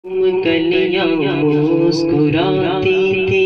कलियां मुस्कुराती थी,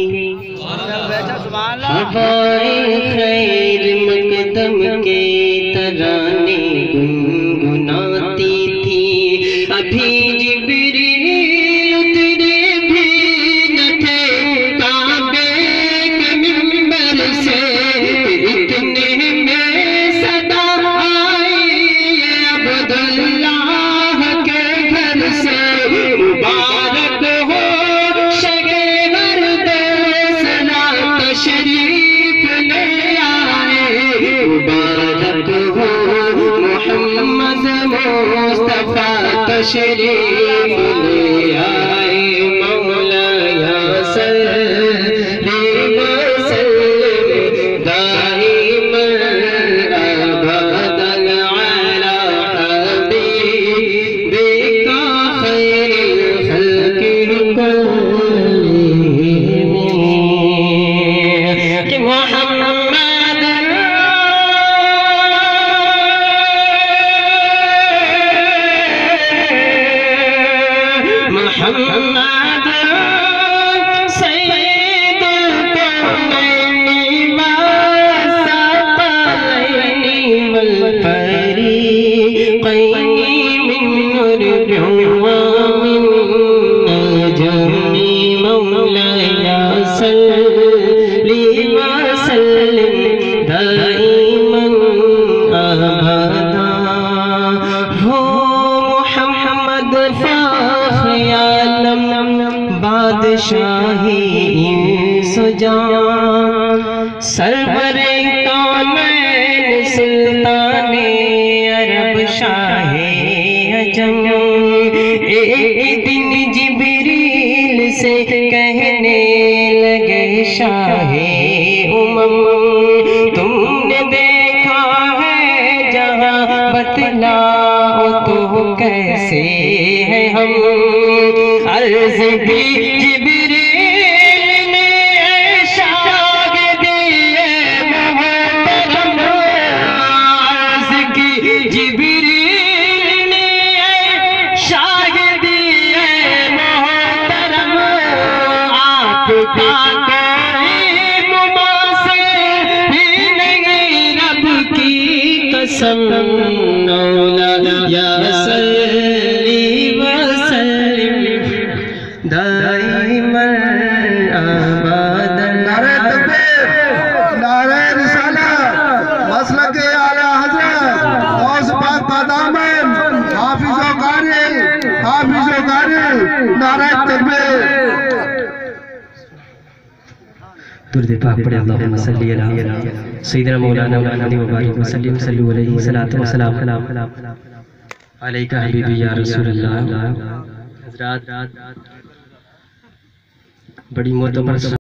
हवाएं खैर मकदम के तराने गुनगुनाती थी। अभी जिब्रील उतरे भी न थे काबे के मिंबर से, इतने में सदा आई अब्दुल्लाह के घर से। मुबारक हो शगे हरद सना तशरीफ ले आए, मुबारक हो मोहम्मद मुस्तफा तशरीफ ले आए। मौलाया सल्ली वसल्लिम दाइमन अबदन अला हबीबिका खैरिल खल्क़ि कुल्लिहिम। कि मोहम्मद मोहम्मद सैयदुल कौनैनि वसक़लैनि वल फरीक़ैनि मिन नूरिन व मिन नजमी। मौलाया सल्ली वसल्लिम दाइमन अबदा। हो मुहम्मद फ़ख्र-ए-आलम बादशाही इंस-ओ-जान, सरवरे कौनैन सुल्ताने अरब शाहे अजम। एक दिन जिब्रील से कहने लगे शाहे उमम, तुमने देखा है जहाँ बतलाओ तो कैसे है हम। अर्ज़ की जिब्रील ने इरशाद दिए मोहतरम, अर्ज़ की जिब्रील ने इरशाद दिए मोहतरम। आपका कोई मुमासिल ही नहीं रब की कसम। मौलाया सल्ली वसल्लिम दाइमन अबदन। नारे तकबीर, नारे रिसालत, मसलके आला हज़रत गौस पाक का दामन, हाफिज़ो कारी, हाफिज़ो कारी। नारे तकबीर। दुरूद पाक पढ़े। अल्लाहुम्मा सल्ली अला सय्यिदना मौलाना मुहम्मद व बारिक वसल्लिम सल्लु अलैहि सलातो व सलाम अलैका हबीबी या रसूलल्लाह। हज़रात बड़ी मोतबर